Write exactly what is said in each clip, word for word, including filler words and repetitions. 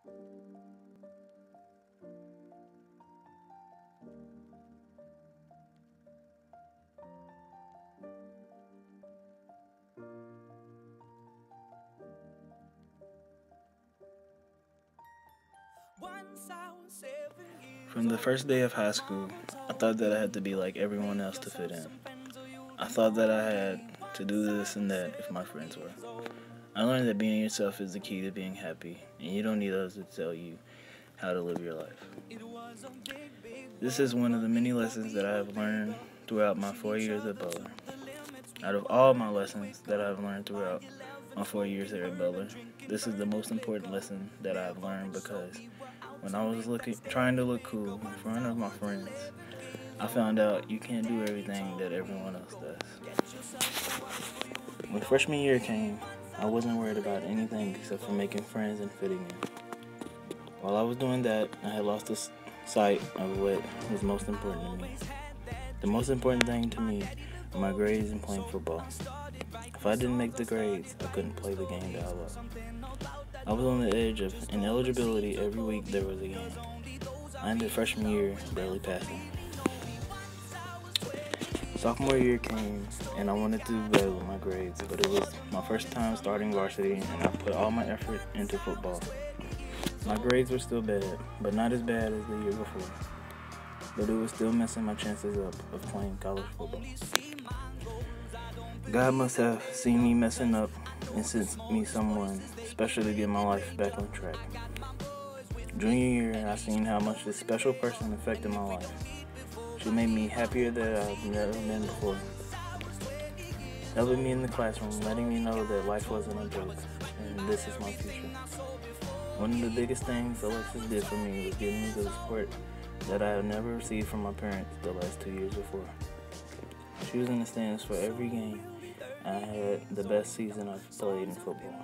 From the first day of high school, I thought that I had to be like everyone else to fit in. I thought that I had to do this and that if my friends were. I learned that being yourself is the key to being happy, and you don't need others to tell you how to live your life. This is one of the many lessons that I have learned throughout my four years at Butler. Out of all my lessons that I've learned throughout my four years here at Butler, this is the most important lesson that I've learned because when I was looking, trying to look cool in front of my friends, I found out you can't do everything that everyone else does. When freshman year came, I wasn't worried about anything except for making friends and fitting in. While I was doing that, I had lost the sight of what was most important to me. The most important thing to me were my grades and playing football. If I didn't make the grades, I couldn't play the game that I loved. I was on the edge of ineligibility every week there was a game. I ended freshman year barely passing. Sophomore year came, and I wanted to do better with my grades, but it was my first time starting varsity, and I put all my effort into football. My grades were still bad, but not as bad as the year before. But it was still messing my chances up of playing college football. God must have seen me messing up and sent me someone special to get my life back on track. Junior year, I seen how much this special person affected my life. She made me happier than I've never been before. Helping me in the classroom, letting me know that life wasn't a joke, and this is my future. One of the biggest things Alexis did for me was giving me the support that I have never received from my parents the last two years before. She was in the stands for every game. I had the best season I've played in football.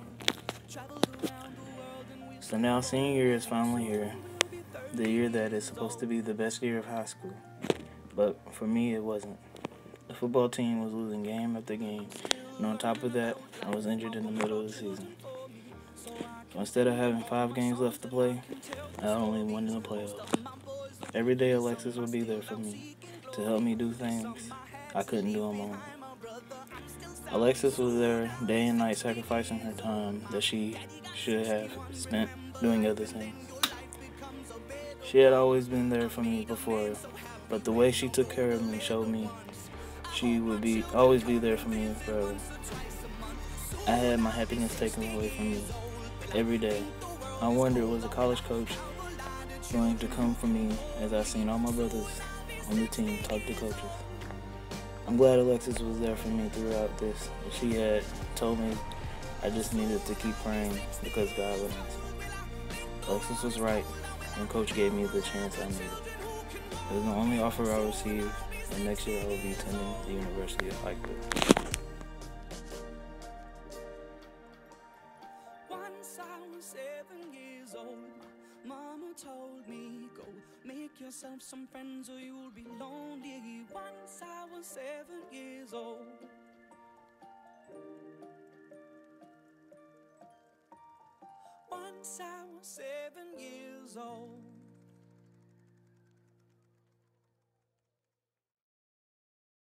So now senior year is finally here, the year that is supposed to be the best year of high school. But for me, it wasn't. The football team was losing game after game, and on top of that, I was injured in the middle of the season. So instead of having five games left to play, I only won in the playoffs. Every day Alexis would be there for me to help me do things I couldn't do on my own. Alexis was there day and night sacrificing her time that she should have spent doing other things. She had always been there for me before, but the way she took care of me showed me she would be always be there for me forever. I had my happiness taken away from me every day. I wondered, was a college coach going to come for me as I seen all my brothers on the team talk to coaches? I'm glad Alexis was there for me throughout this. She had told me I just needed to keep praying because God would answer. Alexis was right, and Coach gave me the chance I needed. It was the only offer I received, and next year I will be attending the University of Pikeville. Once I was seven years old, Mama told me, go make yourself some friends or you'll be lonely. Once I was seven years old. Once I was seven years old.